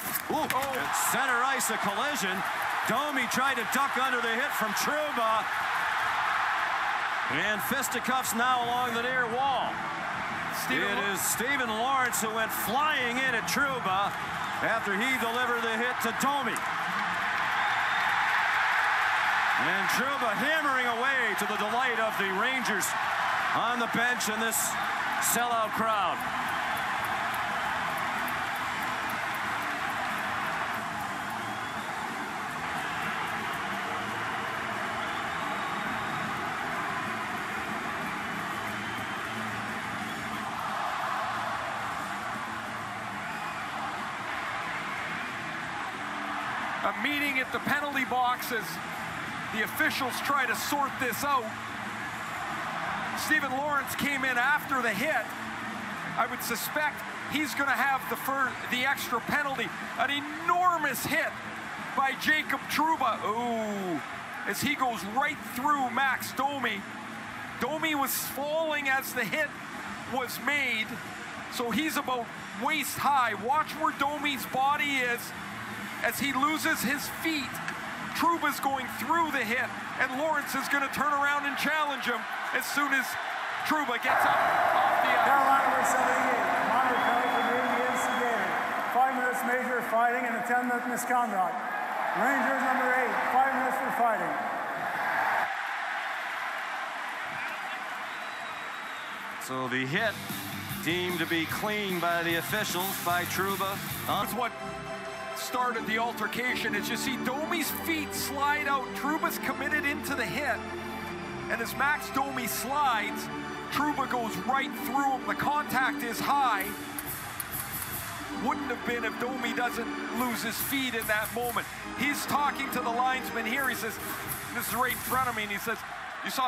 Ooh, center ice, a collision. Domi tried to duck under the hit from Trouba. And fisticuffs now along the near wall. It is Stephen Lorentz who went flying in at Trouba after he delivered the hit to Domi. And Trouba hammering away to the delight of the Rangers on the bench and this sellout crowd. A meeting at the penalty box as the officials try to sort this out. Stephen Lorentz came in after the hit. I would suspect he's going to have the extra penalty. An enormous hit by Jacob Trouba. Ooh, as he goes right through Max Domi. Domi was falling as the hit was made, so he's about waist high. Watch where Domi's body is as he loses his feet. Trouba's going through the hit, and Lorentz is going to turn around and challenge him as soon as Trouba gets up off the ice. Carolina number 78, minor penalty for being the instigator. 5 minutes major fighting and a 10-minute misconduct. Rangers number 8, 5 minutes for fighting. So the hit deemed to be clean by the officials by Trouba. That's what started the altercation. As you see Domi's feet slide out, Trouba's committed into the hit, and as Max Domi slides, Trouba goes right through him. The contact is high. Wouldn't have been if Domi doesn't lose his feet in that moment. He's talking to the linesman here. He says, this is right in front of me, and he says, you saw